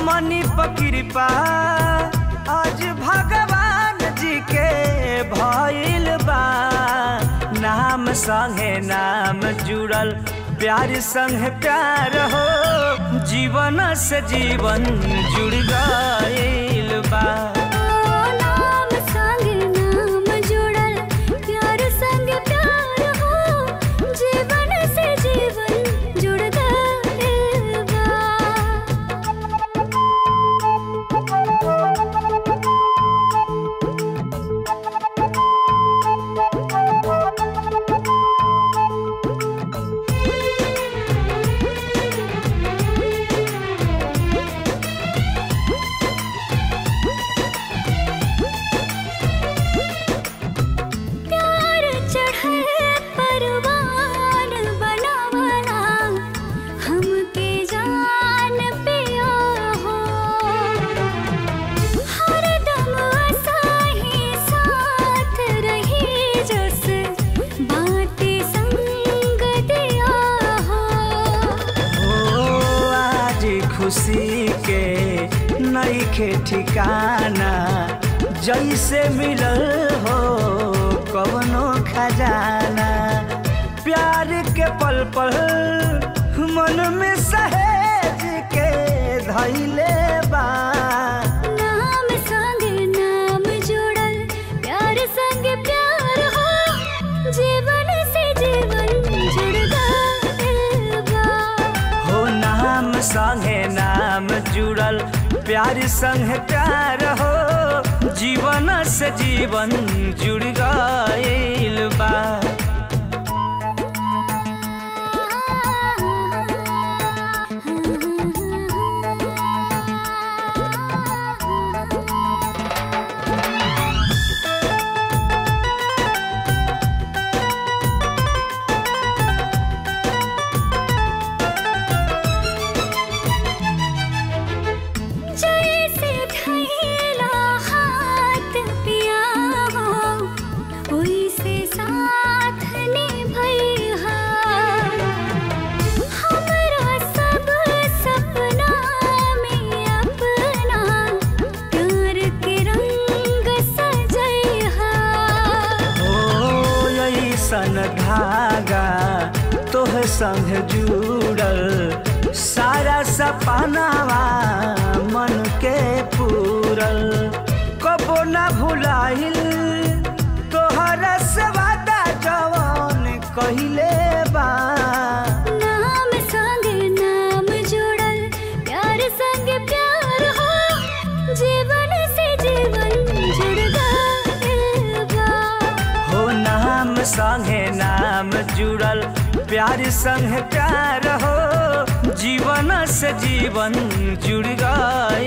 हमनी पकिरपा आज भगवान जी के भइल बा। नाम संगे नाम जुड़ल प्यार संगे प्यार हो जीवन से जीवन जुड़ गइल बा। खुशी के नइखे ठिकाना जैसे मिलल हो कवनो खजाना। प्यार के पल पल मन में सहेज के धइले बा। नाम संग नाम जुड़ल प्यार संग प्यार हो जीवन से जीवन जुड़ गइल बा। हो नाम संगे नाम जुड़ल प्यार संग प्यार हो जीवन से जीवन जुड़ गइल बा। सन धागा तोह संग जुड़ल सारा सपनावा मन के पूरल। कबो ना भुलाइल तोहरा से वादा जवन कहिले बा। नाम संग नाम जुड़ल प्यार संग प्यार हो जीवन से जीवन जुड़ गइल बा। हो नाम संगे नाम जुड़ल प्यार संग प्यार हो जीवन से जीवन जुड़ गइल।